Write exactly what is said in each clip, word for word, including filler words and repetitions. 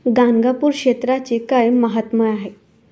गाणगापूर क्षेत्राचे काय महात्म्य आहे?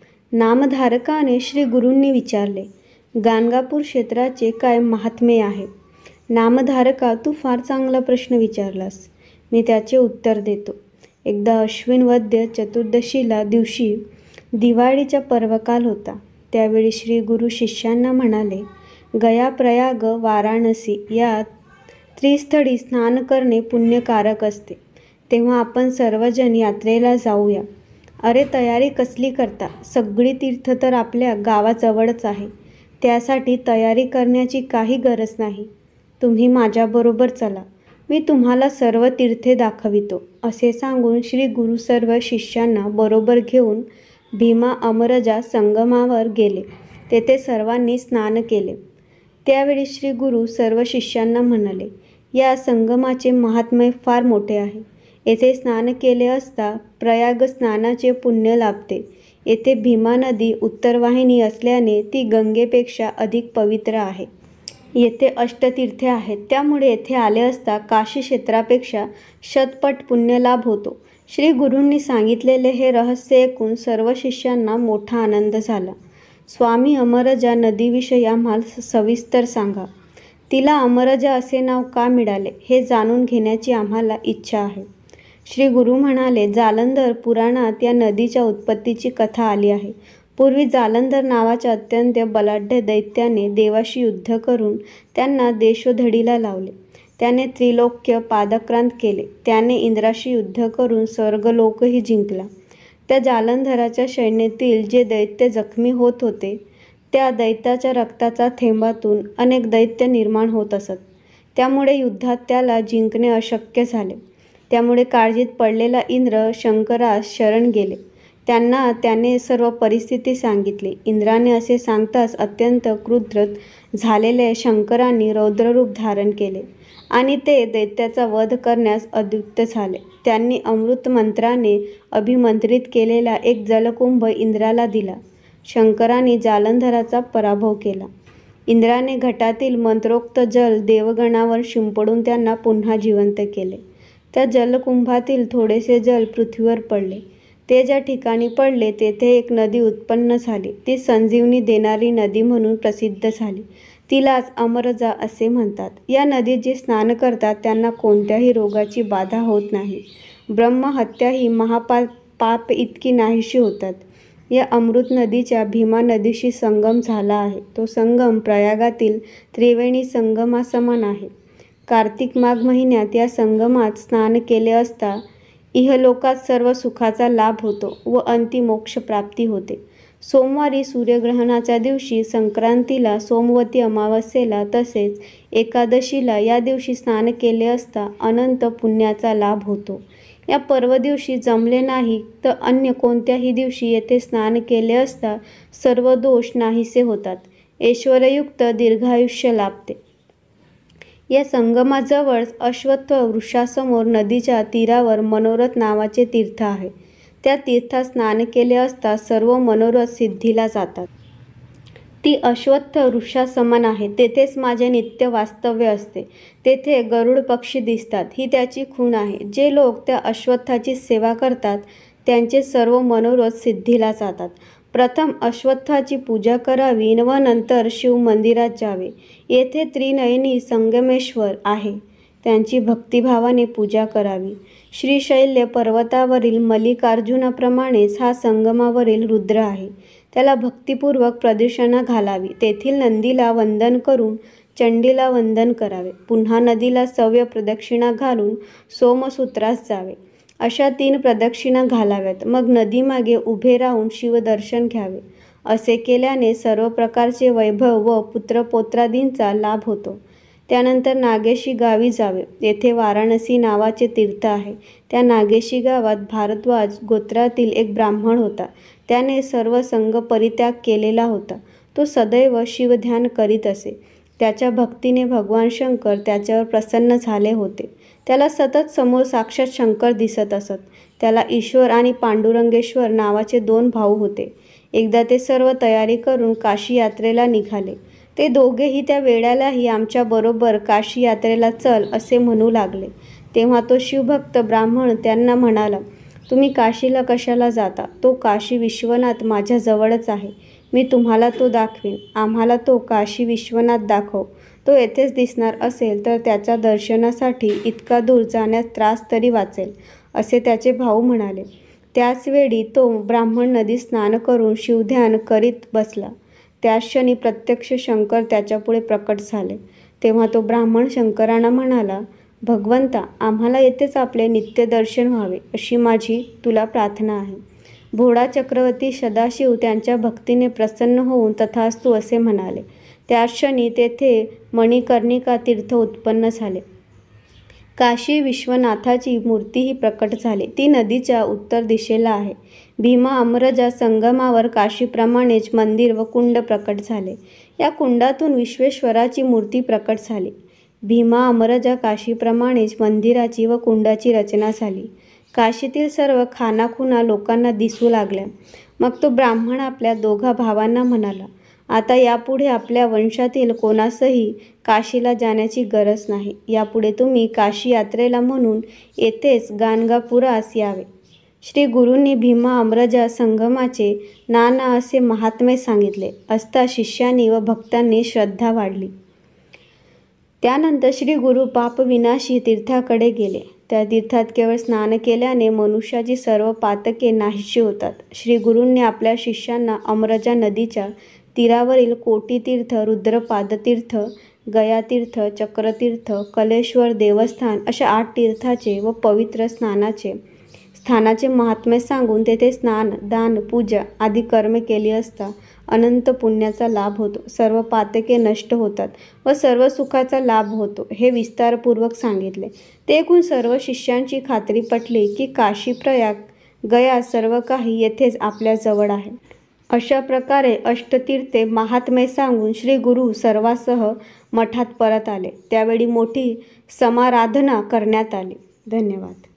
नामधारकाने श्री गुरूंनी विचारले. गाणगापूर क्षेत्राचे काय महात्म्य आहे? नामधारका, तू फार चांगला प्रश्न विचारलास. मी त्याचे उत्तर देतो. एकदा अश्विन वद्य चतुर्दशीला दिवशी दिवाळीचा पर्वकाल होता. त्यावेळी श्री गुरु शिष्यांना म्हणाले, गया, प्रयाग, वाराणसी या त्रिस्थळी स्नान करणे पुण्यकारक असते. तेव्हा आपण सर्वजण यात्रेला जाऊया. अरे, तयारी कसली करता? सगळी तीर्थ तर आपल्या गावाजवळच आहे. त्यासाठी तयारी करण्याची काही गरज नाही. तुम्ही माझ्याबरोबर चला. मी तुम्हाला सर्व तीर्थे दाखवितो. असे सांगून श्री गुरु सर्व शिष्यांना बरोबर घेऊन भीमा अमरजा संगमावर गेले. तेथे सर्वांनी स्नान केले. त्यावेळी श्री गुरु सर्व शिष्यांना म्हणाले, या संगमाचे महात्म्य फार मोठे आहे. येथे स्नान केले असता प्रयाग स्नानाचे पुण्य लाभते. येथे भीमा नदी उत्तरवाहिनी असल्याने ती गंगेपेक्षा अधिक पवित्र आहे. येथे अष्टतीर्थे आहेत. त्यामुळे येथे आले असता काशी क्षेत्रापेक्षा शतपट पुण्यलाभ होतो. श्री गुरूंनी सांगितलेले हे रहस्य ऐकून सर्व शिष्यांना मोठा आनंद झाला. स्वामी, अमरजा नदीविषयी आम्हाला सविस्तर सांगा. तिला अमरजा असे नाव का मिळाले हे जाणून घेण्याची आम्हाला इच्छा आहे. श्री गुरु म्हणाले, जालंधर पुराणात या नदीच्या उत्पत्तीची कथा आली आहे. पूर्वी जालंधर नावाच्या अत्यंत बलाढ्य दैत्याने देवाशी युद्ध करून त्यांना देशोधडीला लावले. त्याने त्रिलोक्य पादाक्रांत केले. त्याने इंद्राशी युद्ध करून स्वर्गलोकही जिंकला. त्या जालंधराच्या सैन्यातील जे दैत्य जखमी होत होते, त्या दैत्याच्या रक्ताच्या थेंबातून अनेक दैत्य निर्माण होत असत. त्यामुळे युद्धात त्याला जिंकणे अशक्य झाले. त्यामुळे काळजीत पडलेला इंद्र शंकरास शरण गेले. त्यांना त्याने सर्व परिस्थिती सांगितली. इंद्राने असे सांगताच अत्यंत क्रुद्ध झालेले शंकरांनी रौद्ररूप धारण केले आणि ते दैत्याचा वध करण्यास उद्युक्त झाले. त्यांनी अमृत मंत्राने अभिमंत्रित केलेला एक जलकुंभ इंद्राला दिला. शंकरांनी जालंधराचा पराभव केला. इंद्राने घटातील मंत्रोक्त जल देवगणावर शिंपडून त्यांना पुन्हा जिवंत केले. त्या जलकुंभातील थोडेसे जल पृथ्वीवर पडले. ते ज्या ठिकाणी पडले तेथे एक नदी उत्पन्न झाली. ती संजीवनी देणारी नदी म्हणून प्रसिद्ध झाली. तिलाच अमरजा असे म्हणतात. या नदीत जे स्नान करतात त्यांना कोणत्याही रोगाची बाधा होत नाही. ब्रह्महत्या ही महापाप पाप इतकी नाहीशी होतात. या अमृत नदीच्या भीमा नदीशी संगम झाला आहे. तो संगम प्रयागातील त्रिवेणी संगमासमान आहे. कार्तिक माघ महिन्यात या संगमात स्नान केले असता इहलोकात सर्व सुखाचा लाभ होतो व अंती मोक्ष प्राप्ती होते. सोमवारी सूर्यग्रहणाच्या दिवशी, संक्रांतीला, सोमवती अमावस्येला तसेच एकादशीला या दिवशी स्नान केले असता अनंत पुण्याचा लाभ होतो. या पर्व दिवशी जमले नाही तर अन्य कोणत्याही दिवशी येथे स्नान केले असता सर्व दोष नाहीसे होतात. ऐश्वर्ययुक्त दीर्घायुष्य लाभते. या संगमाजवळ अश्वत्थ वृक्षासमोर नदीच्या तीरावर मनोरथ नावाचे तीर्थ आहे. त्या तीर्थात स्नान केले असता सर्व मनोरथ सिद्धीला जातात. ती अश्वत्थ वृक्षासमान आहे. तेथेच माझे नित्य वास्तव्य असते. तेथे गरुड पक्षी दिसतात. ही त्याची खूण आहे. जे लोक त्या अश्वत्थाची सेवा करतात त्यांचे सर्व मनोरथ सिद्धीला जातात. प्रथम अश्वत्थाची पूजा करावी व नंतर शिव मंदिरात जावे. येथे त्रिनयनी संगमेश्वर आहे. त्यांची भक्तिभावाने पूजा करावी. श्रीशैल्य पर्वतावरील मल्लिकार्जुनाप्रमाणेच हा संगमावरील रुद्र आहे. त्याला भक्तिपूर्वक प्रदक्षिणा घालावी. तेथील नंदीला वंदन करून चंडीला वंदन करावे. पुन्हा नदीला सव्य प्रदक्षिणा घालून सोमसूत्रास जावे. अशा तीन प्रदक्षिणा घालाव्यात. मग नदीमागे उभे राहून शिवदर्शन घ्यावे. असे केल्याने सर्व प्रकारचे वैभव व पुत्रपौत्रादींचा लाभ होतो. त्यानंतर नागेशी गावी जावे. येथे वाराणसी नावाचे तीर्थ आहे. त्या नागेशी गावात भारद्वाज गोत्रातील एक ब्राह्मण होता. त्याने सर्व संग परित्याग केलेला होता. तो सदैव शिवध्यान करीत असे. त्याच्या भक्तीने भगवान शंकर त्याच्यावर प्रसन्न झाले होते. त्याला सतत समोर साक्षात शंकर दिसत असत. त्याला ईश्वर आणि पांडुरंगेश्वर नावाचे दोन भाऊ होते. एकदा ते सर्व तयारी करून काशी यात्रेला निघाले. ते दोघेही त्या वेळेलाही आमच्याबरोबर काशी यात्रेला चल असे म्हणू लागले. तेव्हा तो शिवभक्त ब्राह्मण त्यांना म्हणाला, तुम्ही काशीला कशाला जाता? तो काशी विश्वनाथ माझ्या जवळच आहे. मी तुम्हाला तो दाखवीन. आम्हाला तो काशी विश्वनाथ दाखव. तो येथेच दिसणार असेल तर त्याच्या दर्शनासाठी इतका दूर जाण्यास त्रास तरी वाचेल, असे त्याचे भाऊ म्हणाले. त्याच वेळी तो ब्राह्मण नदीत स्नान करून शिवध्यान करीत बसला. त्याच क्षणी प्रत्यक्ष शंकर त्याच्यापुढे प्रकट झाले. तेव्हा तो ब्राह्मण शंकरांना म्हणाला, भगवंता, आम्हाला येथेच आपले नित्य दर्शन व्हावे अशी माझी तुला प्रार्थना आहे. भोळा चक्रवर्ती सदाशिव त्यांच्या भक्तीने प्रसन्न होऊन तथास्तु असे म्हणाले. त्याच क्षणी तेथे मणिकर्णिका तीर्थ उत्पन्न झाले. काशी विश्वनाथाची मूर्तीही प्रकट झाली. ती नदीच्या उत्तर दिशेला आहे. भीमा अमरजा संगमावर काशीप्रमाणेच मंदिर व कुंड प्रकट झाले. या कुंडातून विश्वेश्वराची मूर्ती प्रकट झाली. भीमा अमरजा काशीप्रमाणेच मंदिराची व कुंडाची रचना झाली. काशीतील सर्व खानाखुणा लोकांना दिसू लागल्या. मग तो ब्राह्मण आपल्या दोघा भावांना म्हणाला, आता यापुढे आपल्या वंशातील कोणासही काशीला जाण्याची गरज नाही. यापुढे तुम्ही काशी यात्रेला म्हणून येथेच गाणगापुरास यावे. श्री गुरूंनी भीमा अमरजा संगमाचे नाना असे महात्म्य सांगितले असता शिष्यांनी व भक्तांनी श्रद्धा वाढली. त्यानंतर श्री गुरु पापविनाशी तीर्थाकडे गेले. त्या तीर्थात केवळ स्नान केल्याने मनुष्याची सर्व पातके नाहीशी होतात. श्री गुरूंनी आपल्या शिष्यांना अमरजा नदीच्या तीरावरील कोटीतीर्थ, रुद्रपादतीर्थ, गयातीर्थ, चक्रतीर्थ, कलेश्वर देवस्थान अशा आठ तीर्थाचे व पवित्र स्नानाचे स्थानाचे महात्म्य सांगून तेथे स्नान, दान, पूजा आदी कर्मे केली असता अनंत पुण्याचा लाभ होतो, सर्व पातके नष्ट होतात व सर्व सुखाचा लाभ होतो, हे विस्तारपूर्वक सांगितले. ते ऐकून सर्व शिष्यांची खात्री पटली की काशी, प्रयाग, गया सर्व काही येथेच आपल्या जवळ आहे. अशा प्रकारे अष्टतीर्थे महात्म्य सांगून श्री गुरु सर्वांसह मठात परत आले. त्यावेळी मोठी समाराधना करण्यात आली. धन्यवाद.